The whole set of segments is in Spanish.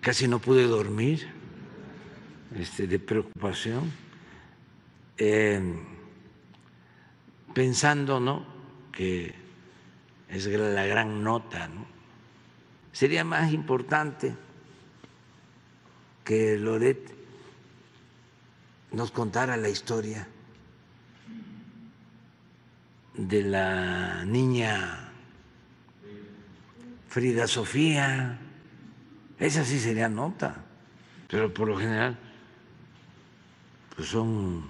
casi no pude dormir de preocupación, pensando, ¿no?, que es la gran nota, ¿no? Sería más importante que Loret nos contara la historia de la niña Frida Sofía. Esa sí sería nota, pero por lo general pues son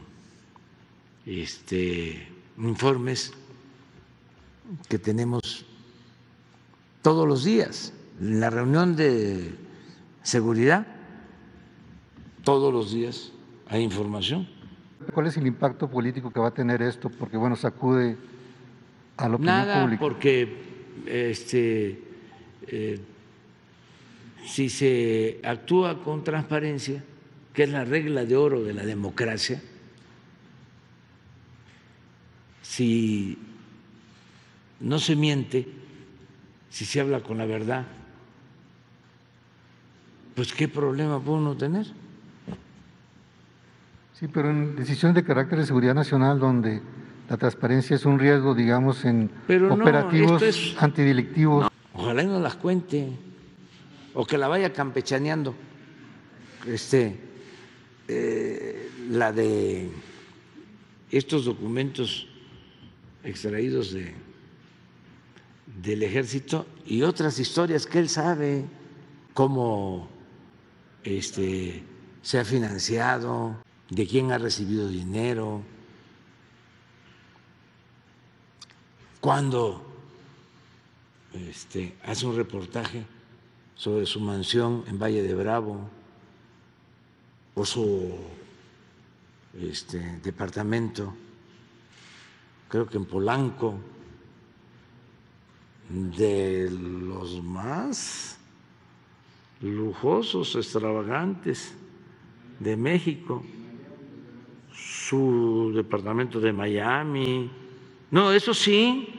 informes que tenemos todos los días. En la reunión de seguridad, todos los días hay información. ¿Cuál es el impacto político que va a tener esto? Porque, bueno, sacude a la opinión Nada, pública. Porque si se actúa con transparencia, que es la regla de oro de la democracia, si no se miente, si se habla con la verdad, pues ¿qué problema puede uno tener? Sí, pero en decisiones de carácter de seguridad nacional, donde la transparencia es un riesgo, digamos, en operativos antidelictivos. No, ojalá y no las cuente, o que la vaya campechaneando, la de estos documentos extraídos del ejército y otras historias que él sabe cómo se ha financiado, de quién ha recibido dinero, cuando hace un reportaje sobre su mansión en Valle de Bravo o su departamento, creo que en Polanco, de los más lujosos, extravagantes de México, su departamento de Miami. No, eso sí,